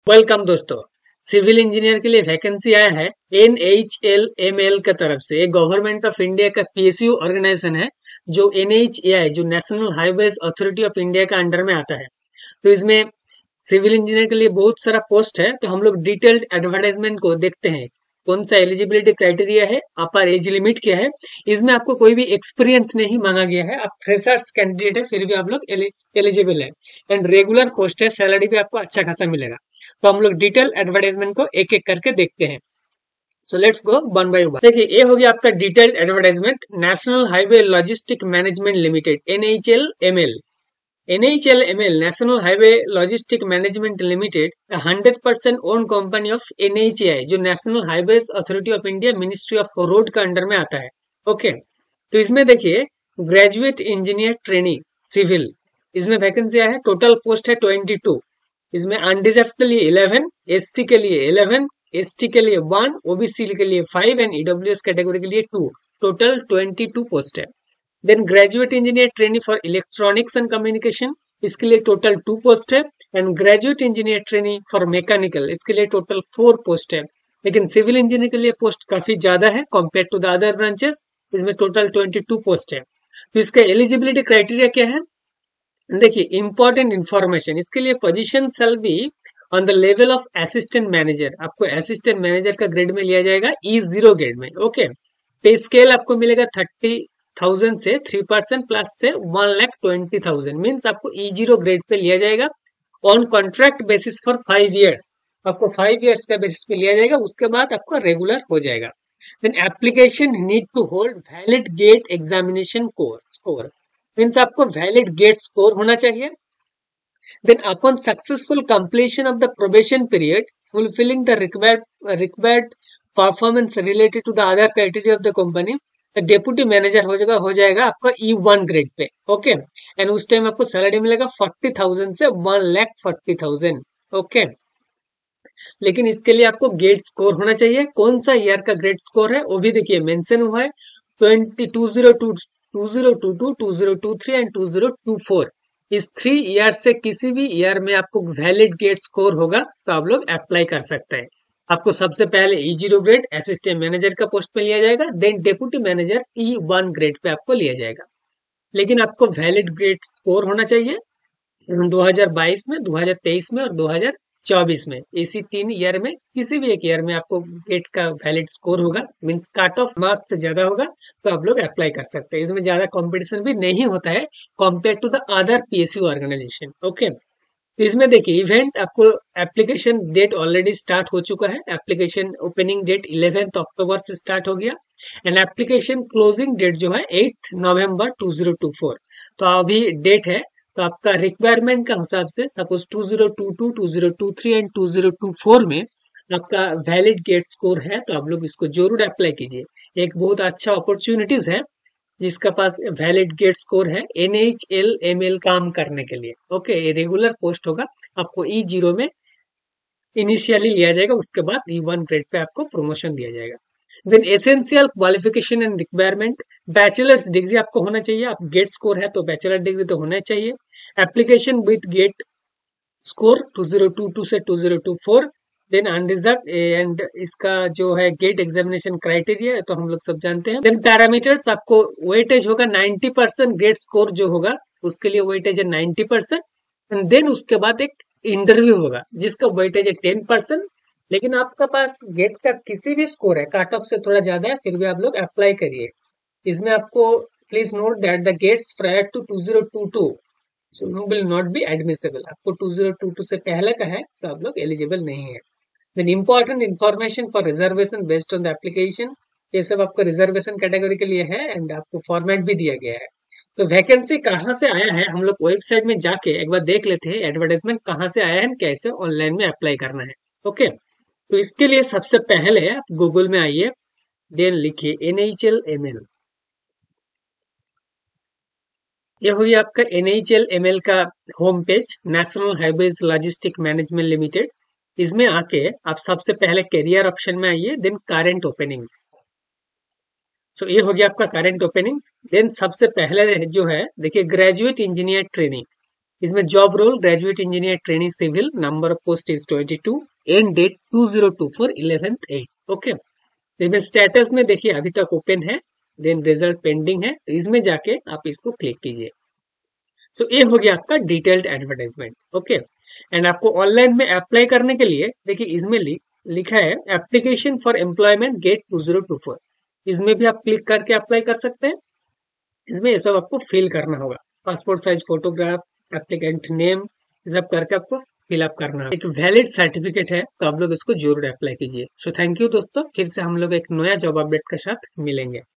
Welcome दोस्तों। Civil engineer के लिए वैकेंसी आया है NHLML की तरफ से। गवर्नमेंट ऑफ इंडिया का PSU ऑर्गेनाइजेशन है जो NHAI जो national highways authority of India का अंडर में आता है। तो इसमें सिविल इंजीनियर के लिए बहुत सारा पोस्ट है। तो हम लोग डिटेल्ड एडवर्टाइजमेंट को देखते हैं कौन सा एलिजिबिलिटी क्राइटेरिया है, अपर एज लिमिट क्या है। इसमें आपको कोई भी एक्सपीरियंस नहीं मांगा गया है, आप फ्रेशर्स कैंडिडेट है फिर भी आप लोग एलिजिबल है। एंड रेगुलर पोस्ट है, सैलरी भी आपको अच्छा खासा मिलेगा। तो हम लोग डिटेल एडवर्टाइजमेंट को एक एक करके देखते हैं। So let's go one by one. देखिए ये हो गया आपका detailed advertisement. National highway logistic management limited NHLML। NHLML national highway logistic management limited 100% own company of NHAI जो national highways authority of India ministry of road का under में आता है। ओके, तो इसमें देखिए ग्रेजुएट इंजीनियर ट्रेनिंग सिविल, इसमें vacancy है। टोटल पोस्ट है 22। इसमें अनरिजर्व के लिए 11, SC के लिए 11, ST के लिए 1, OBC के लिए 5 एंड EWS कैटेगरी के लिए 2। टोटल 22 पोस्ट है। Then graduate engineer training for electronics and communication, इसके लिए टोटल 2 पोस्ट है। And graduate engineer training for mechanical, इसके लिए टोटल 4 पोस्ट है। लेकिन सिविल इंजीनियर के लिए पोस्ट काफी ज्यादा है compare to the other branches. इसमें टोटल 22 पोस्ट है। तो इसका एलिजिबिलिटी क्राइटेरिया क्या है? देखिए इंपॉर्टेंट इंफॉर्मेशन, इसके लिए position shall be on the level of assistant manager. आपको असिस्टेंट मैनेजर का ग्रेड में लिया जाएगा E0 ग्रेड में। ओके, पे स्केल आपको मिलेगा 30,000 से 3% प्लस से 1,20,000, मीन्स आपको E0 ग्रेड पे लिया जाएगा on contract basis for 5 years. आपको 5 ईयर्स का बेसिस पे लिया जाएगा, उसके बाद आपका रेगुलर हो जाएगा। Then application need to hold valid GATE examination score, means आपको वैलिड गेट स्कोर होना चाहिए। Then upon successful completion of the probation period fulfilling the required performance related to the other criteria of the company, deputy manager हो जाएगा आपका E1 grade पे। Okay, and उस time आपको salary मिलेगा 40,000 से 1,40,000। ओके, लेकिन इसके लिए आपको गेट स्कोर होना चाहिए। कौन सा ईयर का ग्रेड स्कोर है वो भी देखिए मेंशन हुआ है, 2022, 2022, 2023 एंड 2024। इस 3 ईयर से किसी भी ईयर में आपको वैलिड गेट स्कोर होगा तो आप लोग अप्लाई कर सकते हैं। आपको सबसे पहले E0 ग्रेड असिस्टेंट मैनेजर का पोस्ट पे लिया जाएगा, then deputy manager E1 grade पे आपको लिया जाएगा। लेकिन आपको वैलिड ग्रेड स्कोर होना चाहिए 2022 में, 2023 में और 2024 में। इसी 3 ईयर में किसी भी एक ईयर में आपको गेट का वैलिड स्कोर होगा, मींस कट ऑफ मार्क्स से ज्यादा होगा तो आप लोग अप्लाई कर सकते हैं। इसमें ज्यादा कंपटीशन भी नहीं होता है compare to the other PSU organisation. Okay, तो इसमें देखिए इवेंट आपको एप्लीकेशन डेट ऑलरेडी स्टार्ट हो चुका है। एप्लीकेशन ओपनिंग डेट 11 अक्टूबर से स्टार्ट हो गया एंड एप्लीकेशन क्लोजिंग डेट जो है 8 नवंबर 2024। तो अभी डेट है, तो आपका रिक्वायरमेंट का हिसाब से सपोज 2022, 2023 एंड 2024 में आपका वैलिड गेट स्कोर है तो आप लोग इसको जरूर अप्लाई कीजिए। एक बहुत अच्छा अपॉर्चुनिटीज है जिसका पास वैलिड गेट स्कोर है NHLML काम करने के लिए। ओके, ये रेगुलर पोस्ट होगा, आपको E0 में इनिशियली लिया जाएगा, उसके बाद E1 ग्रेड पे आपको प्रमोशन दिया जाएगा। Then essential qualification and requirement, bachelor's degree आपको होना चाहिए। आप गेट स्कोर है तो बैचलर डिग्री तो होना चाहिए। एप्लीकेशन विद गेट स्कोर 2022 से 2024, देन अनरिजर्व एंड इसका जो है गेट एग्जामिनेशन क्राइटेरिया तो हम लोग सब जानते हैं। देन पैरामीटर्स आपको वेटेज होगा 90%, गेट स्कोर जो होगा उसके लिए वेटेज है 90%। एंड देन उसके बाद एक इंटरव्यू होगा जिसका वेटेज है 10%। लेकिन आपका पास गेट का किसी भी स्कोर है कट ऑफ से थोड़ा ज्यादा है फिर भी आप लोग अप्लाई करिए। इसमें आपको please note that the gates prior to 2022 will not be admissible. आपको 2022 से पहले का है तो आप लोग एलिजिबल नहीं है। Then important information for reservation based on the application, ये सब आपको रिजर्वेशन कैटेगरी के लिए है एंड आपको फॉर्मेट भी दिया गया है। तो वैकेंसी कहाँ से आया है हम लोग वेबसाइट में जाके एक बार देख लेते हैं एडवर्टाइजमेंट कहाँ से आया है, कैसे ऑनलाइन में अप्लाई करना है। ओके, तो इसके लिए सबसे पहले आप गूगल में आइए, देन लिखिए NHLML। यह हुई आपका NHLML का home page, national highways logistic management limited. इसमें आके आप सबसे पहले करियर ऑप्शन में आइए, देन करंट ओपनिंग्स। सो ये हो गया आपका करंट ओपनिंग्स। देन सबसे पहले जो है देखिए ग्रेजुएट इंजीनियर ट्रेनिंग, इसमें job role graduate engineer training civil, number of post is 22, end date 2024 11/8। Okay, इसमें स्टेटस में देखिए अभी तक ओपन है, देन रिजल्ट पेंडिंग है, इसमें जाके आप इसको क्लिक कीजिए। सो ये हो गया आपका डिटेल्ड एडवर्टाइजमेंट। ओके, एंड आपको ऑनलाइन में अप्लाई करने के लिए देखिए इसमें लिखा है एप्लीकेशन फॉर एम्प्लॉयमेंट गेट 2024। इसमें भी आप क्लिक करके अप्लाई कर सकते हैं। इसमें ये सब आपको फिल करना होगा, passport size photograph, applicant name, सब करके आपको फिलअप करना है। एक वैलिड सर्टिफिकेट है, तो आप लोग इसको जरूर अप्लाई कीजिए। सो थैंक यू दोस्तों, फिर से हम लोग एक नया जॉब अपडेट के साथ मिलेंगे।